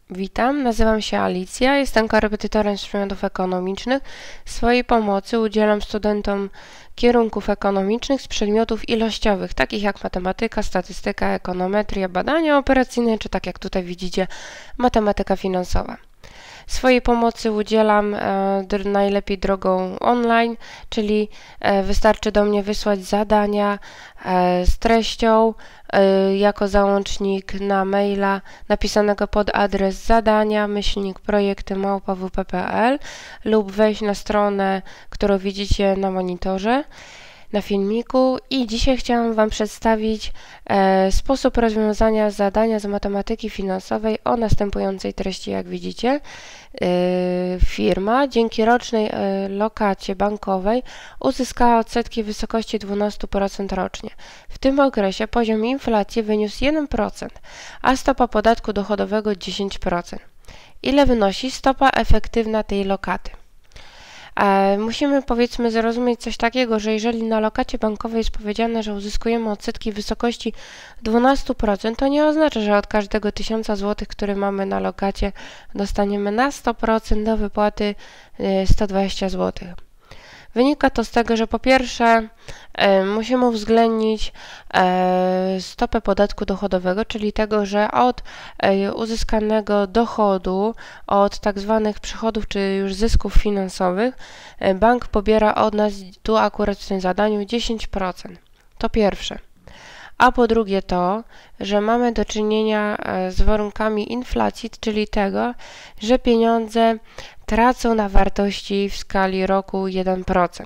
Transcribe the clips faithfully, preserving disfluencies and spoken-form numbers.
Witam, nazywam się Alicja, jestem korepetytorem z przedmiotów ekonomicznych. Swojej pomocy udzielam studentom kierunków ekonomicznych z przedmiotów ilościowych, takich jak matematyka, statystyka, ekonometria, badania operacyjne, czy tak jak tutaj widzicie, matematyka finansowa. Swojej pomocy udzielam e, najlepiej drogą online, czyli e, wystarczy do mnie wysłać zadania e, z treścią e, jako załącznik na maila napisanego pod adres zadania myślnik projekty małpa w p kropka p l lub wejść na stronę, którą widzicie na monitorze, na filmiku, i dzisiaj chciałam Wam przedstawić e, sposób rozwiązania zadania z matematyki finansowej o następującej treści. Jak widzicie, e, firma dzięki rocznej e, lokacie bankowej uzyskała odsetki w wysokości dwanaście procent rocznie. W tym okresie poziom inflacji wyniósł jeden procent, a stopa podatku dochodowego dziesięć procent. Ile wynosi stopa efektywna tej lokaty? E, musimy powiedzmy zrozumieć coś takiego, że jeżeli na lokacie bankowej jest powiedziane, że uzyskujemy odsetki w wysokości dwanaście procent, to nie oznacza, że od każdego tysiąca złotych, który mamy na lokacie, dostaniemy na sto procent do wypłaty e, sto dwadzieścia złotych. Wynika to z tego, że po pierwsze e, musimy uwzględnić e, stopę podatku dochodowego, czyli tego, że od e, uzyskanego dochodu, od tak zwanych przychodów czy już zysków finansowych, e, bank pobiera od nas tu akurat w tym zadaniu dziesięć procent. To pierwsze. A po drugie to, że mamy do czynienia z warunkami inflacji, czyli tego, że pieniądze tracą na wartości w skali roku jeden procent.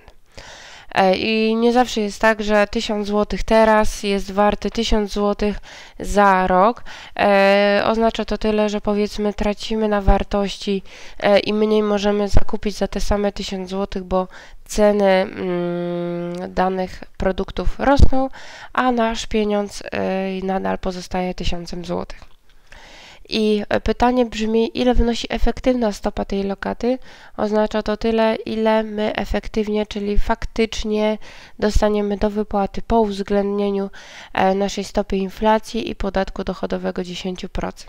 I nie zawsze jest tak, że tysiąc złotych teraz jest warty tysiąc złotych za rok. E, oznacza to tyle, że powiedzmy tracimy na wartości e, i mniej możemy zakupić za te same tysiąc złotych, bo ceny mm, danych produktów rosną, a nasz pieniądz e, nadal pozostaje tysiącem złotych. I pytanie brzmi, ile wynosi efektywna stopa tej lokaty? Oznacza to tyle, ile my efektywnie, czyli faktycznie dostaniemy do wypłaty po uwzględnieniu naszej stopy inflacji i podatku dochodowego dziesięć procent.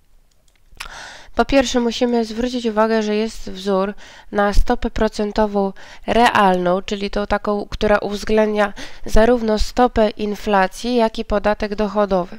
Po pierwsze musimy zwrócić uwagę, że jest wzór na stopę procentową realną, czyli tą taką, która uwzględnia zarówno stopę inflacji, jak i podatek dochodowy.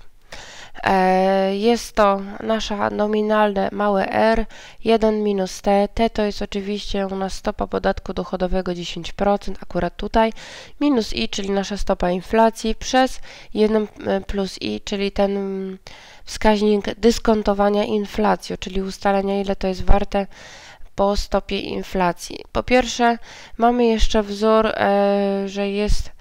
Jest to nasza nominalne małe r, jeden minus t, t to jest oczywiście u nas stopa podatku dochodowego dziesięć procent, akurat tutaj, minus i, czyli nasza stopa inflacji, przez jeden plus i, czyli ten wskaźnik dyskontowania inflacji, czyli ustalenia, ile to jest warte po stopie inflacji. Po pierwsze mamy jeszcze wzór, że jest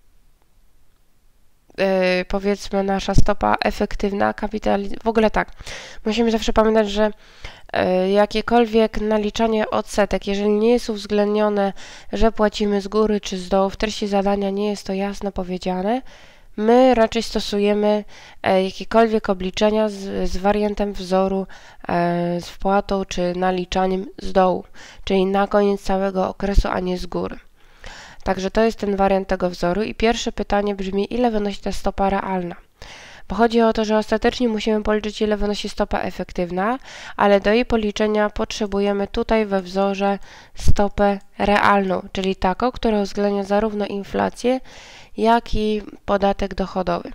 Yy, powiedzmy nasza stopa efektywna kapitalizacji. W ogóle tak, musimy zawsze pamiętać, że yy, jakiekolwiek naliczanie odsetek, jeżeli nie jest uwzględnione, że płacimy z góry czy z dołu, w treści zadania nie jest to jasno powiedziane, my raczej stosujemy yy, jakiekolwiek obliczenia z, z wariantem wzoru, yy, z wpłatą czy naliczaniem z dołu, czyli na koniec całego okresu, a nie z góry. Także to jest ten wariant tego wzoru i pierwsze pytanie brzmi, ile wynosi ta stopa realna? Bo chodzi o to, że ostatecznie musimy policzyć, ile wynosi stopa efektywna, ale do jej policzenia potrzebujemy tutaj we wzorze stopę realną, czyli taką, która uwzględnia zarówno inflację, jak i podatek dochodowy.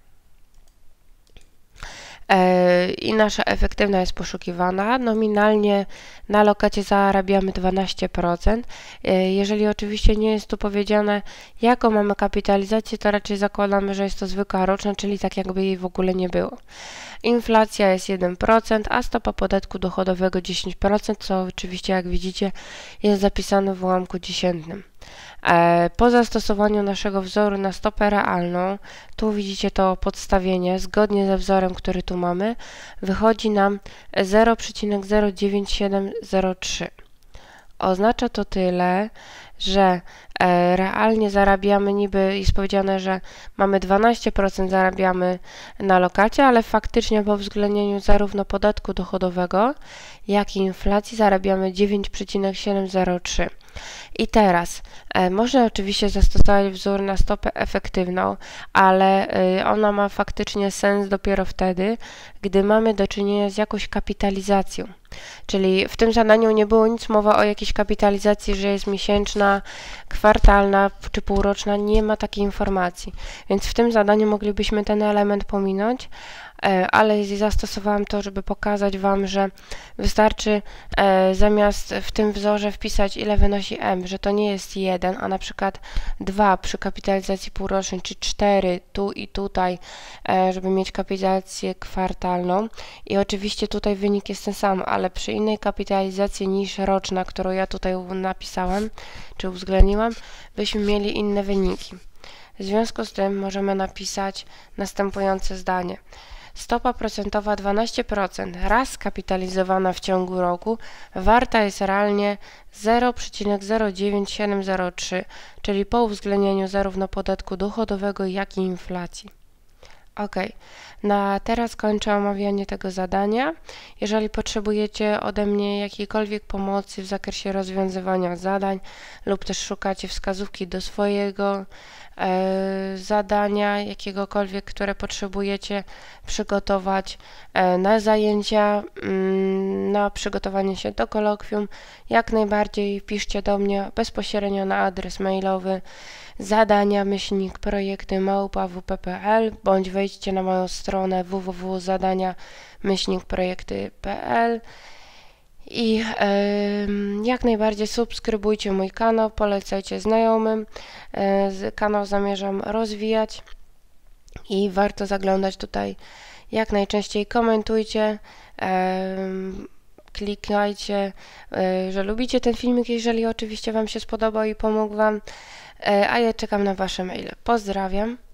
I nasza efektywna jest poszukiwana. Nominalnie na lokacie zarabiamy dwanaście procent. Jeżeli oczywiście nie jest tu powiedziane, jaką mamy kapitalizację, to raczej zakładamy, że jest to zwykła roczna, czyli tak jakby jej w ogóle nie było. Inflacja jest jeden procent, a stopa podatku dochodowego dziesięć procent, co oczywiście, jak widzicie, jest zapisane w ułamku dziesiętnym. Po zastosowaniu naszego wzoru na stopę realną, tu widzicie to podstawienie, zgodnie ze wzorem, który tu mamy, wychodzi nam zero przecinek zero dziewięć siedem zero trzy. Oznacza to tyle, że e, realnie zarabiamy, niby jest powiedziane, że mamy dwanaście procent zarabiamy na lokacie, ale faktycznie po uwzględnieniu zarówno podatku dochodowego, jak i inflacji zarabiamy dziewięć przecinek siedem zero trzy. I teraz e, można oczywiście zastosować wzór na stopę efektywną, ale e, ona ma faktycznie sens dopiero wtedy, gdy mamy do czynienia z jakąś kapitalizacją. Czyli w tym zadaniu nie było nic mowa o jakiejś kapitalizacji, że jest miesięczna, kwartalna czy półroczna, nie ma takiej informacji. Więc w tym zadaniu moglibyśmy ten element pominąć, ale zastosowałam to, żeby pokazać Wam, że wystarczy e, zamiast w tym wzorze wpisać, ile wynosi M, że to nie jest jeden, a na przykład dwa przy kapitalizacji półrocznej, czy cztery tu i tutaj, e, żeby mieć kapitalizację kwartalną. I oczywiście tutaj wynik jest ten sam, ale przy innej kapitalizacji niż roczna, którą ja tutaj napisałam, czy uwzględniłam, byśmy mieli inne wyniki. W związku z tym możemy napisać następujące zdanie. Stopa procentowa dwanaście procent raz skapitalizowana w ciągu roku warta jest realnie zero przecinek zero dziewięć siedem zero trzy, czyli po uwzględnieniu zarówno podatku dochodowego, jak i inflacji. Ok, na teraz kończę omawianie tego zadania. Jeżeli potrzebujecie ode mnie jakiejkolwiek pomocy w zakresie rozwiązywania zadań lub też szukacie wskazówki do swojego e, zadania, jakiegokolwiek, które potrzebujecie przygotować e, na zajęcia, mm, na przygotowanie się do kolokwium, jak najbardziej piszcie do mnie bezpośrednio na adres mailowy zadania myślnik projekty małpa w p kropka p l bądź wejdźcie na moją stronę w w w kropka zadania myślnik projekty kropka p l i y, jak najbardziej subskrybujcie mój kanał, polecajcie znajomym. Y, kanał zamierzam rozwijać i warto zaglądać tutaj jak najczęściej, komentujcie, y, klikajcie, y, że lubicie ten filmik, jeżeli oczywiście Wam się spodobał i pomógł Wam. A ja czekam na Wasze maile. Pozdrawiam.